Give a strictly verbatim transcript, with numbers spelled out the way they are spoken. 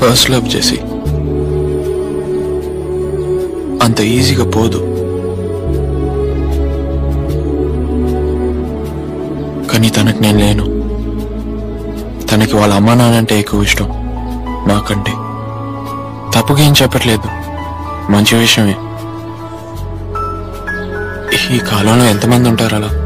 First love చేసి అంత ఈజీగా పోదు. కానీ తనకి నేను లేను. తనకి వాళ్ళ అమ్మా నాన్నంటే ఎక్కువ ఇష్టం నాకంటే. తప్పుగా ఏం చెప్పట్లేదు, మంచి విషయమే. ఈ కాలంలో ఎంతమంది ఉంటారు అలా?